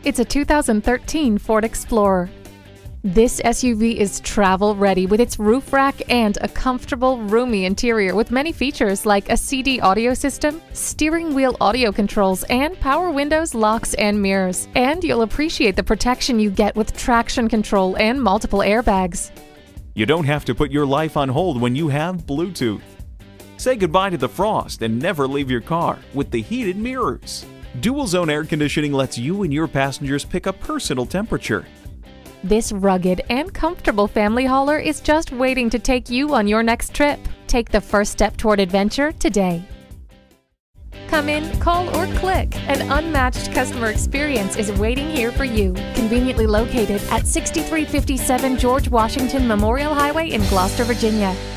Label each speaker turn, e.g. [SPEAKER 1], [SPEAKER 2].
[SPEAKER 1] It's a 2013 Ford Explorer. This SUV is travel-ready with its roof rack and a comfortable, roomy interior with many features like a CD audio system, steering wheel audio controls, and power windows, locks, and mirrors. And you'll appreciate the protection you get with traction control and multiple airbags.
[SPEAKER 2] You don't have to put your life on hold when you have Bluetooth. Say goodbye to the frost and never leave your car with the heated mirrors. Dual zone air conditioning lets you and your passengers pick a personal temperature.
[SPEAKER 1] This rugged and comfortable family hauler is just waiting to take you on your next trip. Take the first step toward adventure today. Come in, call, or click. An unmatched customer experience is waiting here for you. Conveniently located at 6357 George Washington Memorial Highway in Gloucester, Virginia.